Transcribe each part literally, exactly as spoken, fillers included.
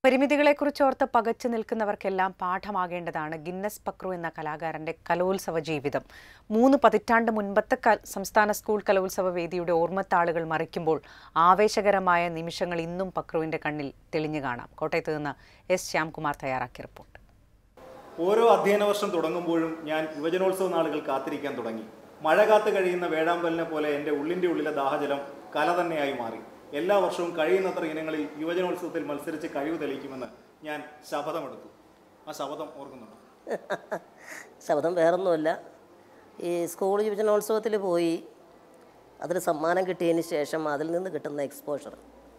പരിമിതികളെക്കുറിച്ചോർത്ത് പകച്ചു നിൽക്കുന്നവർക്കെല്ലാം പാഠമാകേണ്ടതാണ് ഗിന്നസ് പക്രു എന്ന കലാകാരന്റെ കലോത്സവ ജീവിതം. മൂന്ന് പതിറ്റാണ്ട് മുൻപത്തെ സംസ്ഥാന സ്കൂൾ കലോത്സവ വേദിയുടെ ഓർമ്മത്താളുകൾ മറിക്കുമ്പോൾ ആവേശകരമായ നിമിഷങ്ങൾ ഇന്നും പക്രുവിന്റെ കണ്ണിൽ തെളിഞ്ഞു കാണാം. കോട്ടയത്ത് നിന്ന് എസ് ശ്യാംകുമാർ തയ്യാറാക്കിയ റിപ്പോർട്ട്. ഓരോ അധ്യയന വർഷം തുടങ്ങുമ്പോഴും ഞാൻ യുവജനോത്സവ നാളുകൾ കാത്തിരിക്കാൻ തുടങ്ങി. മഴ കാത്തു കഴിയുന്ന വേഴാമ്പലിനെ പോലെ എൻ്റെ ഉള്ളിൻ്റെ ഉള്ളിലെ ദാഹജലം കല തന്നെയായി മാറി. എല്ലാ വർഷവും കഴിയുന്നത്ര ഇനങ്ങളിൽ യുവജനോത്സവത്തിൽ മത്സരിച്ച് കഴിവ് തെളിയിക്കുമെന്ന് ഞാൻ ശപഥമെടുത്തു. ആ ശപഥം ഓർക്കുന്നുണ്ടോ? ശപഥം വേറൊന്നുമല്ല, ഈ സ്കൂൾ യുവജനോത്സവത്തിൽ പോയി അതിൽ സമ്മാനം കിട്ടിയതിന് ശേഷം അതിൽ നിന്ന് കിട്ടുന്ന എക്സ്പോഷർ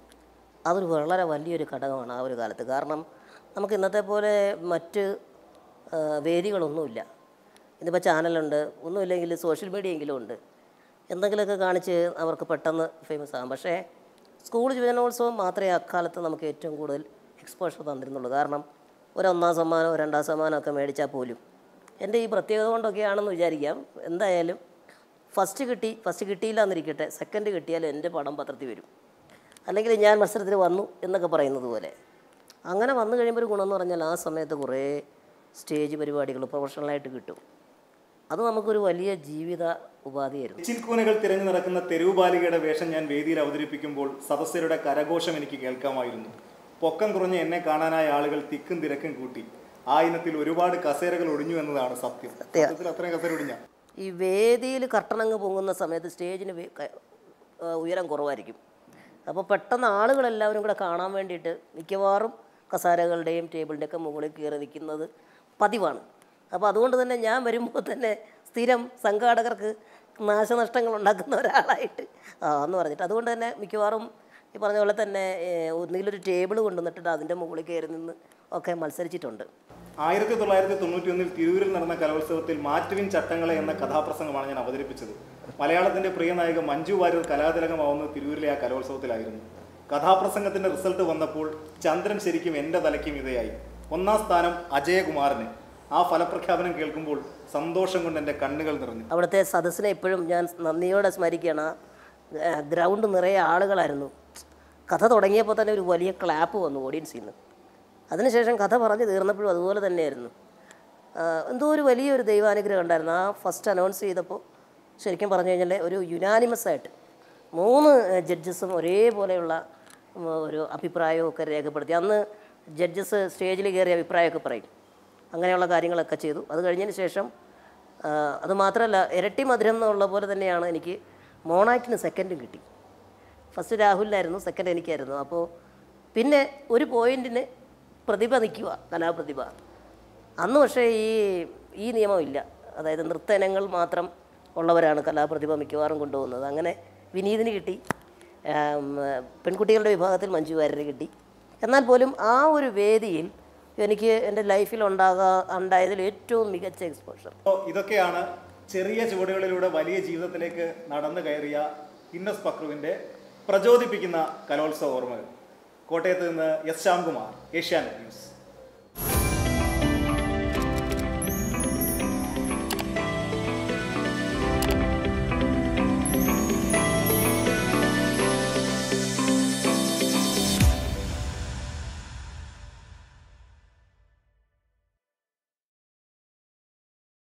അതൊരു വളരെ വലിയൊരു ഘടകമാണ് ആ ഒരു കാലത്ത്. കാരണം നമുക്ക് ഇന്നത്തെ പോലെ മറ്റ് വേദികളൊന്നുമില്ല. ഇന്നിപ്പോൾ ചാനലുണ്ട്, ഒന്നുമില്ലെങ്കിൽ സോഷ്യൽ മീഡിയ എങ്കിലും ഉണ്ട്, എന്തെങ്കിലുമൊക്കെ കാണിച്ച് അവർക്ക് പെട്ടെന്ന് ഫേമസ് ആകും. പക്ഷേ സ്കൂൾ യുവജനോത്സവം മാത്രമേ അക്കാലത്ത് നമുക്ക് ഏറ്റവും കൂടുതൽ എക്സ്പോഷർ തന്നിരുന്നുള്ളൂ. കാരണം ഒരൊന്നാം സമ്മാനമോ രണ്ടാം സമ്മാനമൊക്കെ മേടിച്ചാൽ പോലും എൻ്റെ ഈ പ്രത്യേകത കൊണ്ടൊക്കെയാണെന്ന് വിചാരിക്കാം. എന്തായാലും ഫസ്റ്റ് കിട്ടി ഫസ്റ്റ് കിട്ടിയില്ല എന്നിരിക്കട്ടെ, സെക്കൻഡ് കിട്ടിയാലും എൻ്റെ പടം പത്രത്തിൽ വരും, അല്ലെങ്കിൽ ഞാൻ മത്സരത്തിൽ വന്നു എന്നൊക്കെ പറയുന്നത് പോലെ. അങ്ങനെ വന്നു കഴിയുമ്പോൾ ഒരു ഗുണമെന്ന് പറഞ്ഞാൽ ആ സമയത്ത് കുറേ സ്റ്റേജ് പരിപാടികൾ പ്രൊഫഷണലായിട്ട് കിട്ടും. അത് നമുക്കൊരു വലിയ ജീവിത ഉപാധിയായിരുന്നു. ചിൽക്കൂനകൾ തിരഞ്ഞു നടക്കുന്ന തെരുവ് ബാലികയുടെ വേഷം ഞാൻ വേദിയിൽ അവതരിപ്പിക്കുമ്പോൾ സദസ്യരുടെ കരഘോഷം എനിക്ക് കേൾക്കാമായിരുന്നു. പൊക്കം കുറഞ്ഞ എന്നെ കാണാനായ ആളുകൾ തിക്കും തിരക്കും കൂട്ടി. ആ ഇനത്തിൽ ഒരുപാട് കസേരകൾ ഒടിഞ്ഞു എന്നതാണ് സത്യം. അത്രയും കസേര ഒടിഞ്ഞ ഈ വേദിയിൽ കർട്ടനങ്ങ് പൊങ്ങുന്ന സമയത്ത് സ്റ്റേജിന് ഉയരം കുറവായിരിക്കും. അപ്പോൾ പെട്ടെന്ന് ആളുകളെല്ലാവരും കൂടെ കാണാൻ വേണ്ടിയിട്ട് മിക്കവാറും കസേരകളുടെയും ടേബിളിൻ്റെയൊക്കെ മുകളിൽ കയറി നിൽക്കുന്നത് പതിവാണ്. അപ്പോൾ അതുകൊണ്ട് തന്നെ ഞാൻ വരുമ്പോൾ തന്നെ സ്ഥിരം സംഘാടകർക്ക് നാശനഷ്ടങ്ങൾ ഉണ്ടാക്കുന്ന ഒരാളായിട്ട് ആ എന്ന് പറഞ്ഞിട്ട് അതുകൊണ്ട് തന്നെ മിക്കവാറും ഈ പറഞ്ഞ പോലെ തന്നെ ഒന്നുകിലൊരു ടേബിൾ കൊണ്ടുവന്നിട്ട് അതിൻ്റെ മുകളിൽ കയറി നിന്ന് ഒക്കെ മത്സരിച്ചിട്ടുണ്ട്. ആയിരത്തി തൊള്ളായിരത്തി തൊണ്ണൂറ്റി ഒന്നിൽ തിരൂരിൽ നടന്ന കലോത്സവത്തിൽ മാറ്റുവിൻ ചട്ടങ്ങളെ എന്ന കഥാപ്രസംഗമാണ് ഞാൻ അവതരിപ്പിച്ചത്. മലയാളത്തിൻ്റെ പ്രിയ നായിക മഞ്ജു വാര്യർ കലാതിലകമാവുന്നത് തിരൂരിലെ ആ കലോത്സവത്തിലായിരുന്നു. കഥാപ്രസംഗത്തിൻ്റെ റിസൾട്ട് വന്നപ്പോൾ ചന്ദ്രൻ ശരിക്കും എൻ്റെ തലയ്ക്കും ഇതയായി. ഒന്നാം സ്ഥാനം അജയകുമാറിന്. ആ ഫലപ്രഖ്യാപനം കേൾക്കുമ്പോൾ സന്തോഷം കൊണ്ട് എൻ്റെ കണ്ണുകൾ നിറഞ്ഞു. അവിടുത്തെ സദസ്സിനെ ഇപ്പോഴും ഞാൻ നന്ദിയോടെ സ്മരിക്കുകയാണ്. ഗ്രൗണ്ട് നിറയെ ആളുകളായിരുന്നു. കഥ തുടങ്ങിയപ്പോൾ തന്നെ ഒരു വലിയ ക്ലാപ്പ് വന്നു ഓഡിയൻസിൽ നിന്ന്. അതിനുശേഷം കഥ പറഞ്ഞ് തീർന്നപ്പോഴും അതുപോലെ തന്നെയായിരുന്നു. എന്തോ ഒരു വലിയൊരു ദൈവാനുഗ്രഹം ഉണ്ടായിരുന്നു. ആ ഫസ്റ്റ് അനൗൺസ് ചെയ്തപ്പോൾ ശരിക്കും പറഞ്ഞു കഴിഞ്ഞാൽ ഒരു യുനാനിമസ് ആയിട്ട് മൂന്ന് ജഡ്ജസും ഒരേപോലെയുള്ള ഒരു അഭിപ്രായമൊക്കെ രേഖപ്പെടുത്തി. അന്ന് ജഡ്ജസ് സ്റ്റേജിൽ കയറി അഭിപ്രായമൊക്കെ പറയും. അങ്ങനെയുള്ള കാര്യങ്ങളൊക്കെ ചെയ്തു. അത് കഴിഞ്ഞതിന് ശേഷം അത് മാത്രമല്ല, ഇരട്ടി മധുരം എന്നുള്ള പോലെ തന്നെയാണ് എനിക്ക് മോണാക്ടിന് സെക്കൻഡും കിട്ടി. ഫസ്റ്റ് രാഹുലിനായിരുന്നു, സെക്കൻഡ് എനിക്കായിരുന്നു. അപ്പോൾ പിന്നെ ഒരു പോയിൻറ്റിന് പ്രതിഭ നിൽക്കുക, കലാപ്രതിഭ. അന്ന് പക്ഷേ ഈ ഈ നിയമമില്ല. അതായത് നൃത്ത ഇനങ്ങൾ മാത്രം ഉള്ളവരാണ് കലാപ്രതിഭ മിക്കവാറും കൊണ്ടുപോകുന്നത്. അങ്ങനെ വിനീതിന് കിട്ടി, പെൺകുട്ടികളുടെ വിഭാഗത്തിൽ മഞ്ജു വാര്യർ കിട്ടി. എന്നാൽ പോലും ആ ഒരു വേദിയിൽ എനിക്ക് എൻ്റെ ലൈഫിൽ ഉണ്ടാകാ ഉണ്ടായതിൽ ഏറ്റവും മികച്ച എക്സ്പോഷർ. ഇതൊക്കെയാണ് ചെറിയ ചുവടുകളിലൂടെ വലിയ ജീവിതത്തിലേക്ക് നടന്നു കയറിയ ഗിന്നസ് പക്രുവിൻ്റെ പ്രചോദിപ്പിക്കുന്ന കലോത്സവ ഓർമ്മകൾ. കോട്ടയത്ത് നിന്ന് എസ് ശ്യാംകുമാർ, ഏഷ്യാനെറ്റ് ന്യൂസ്.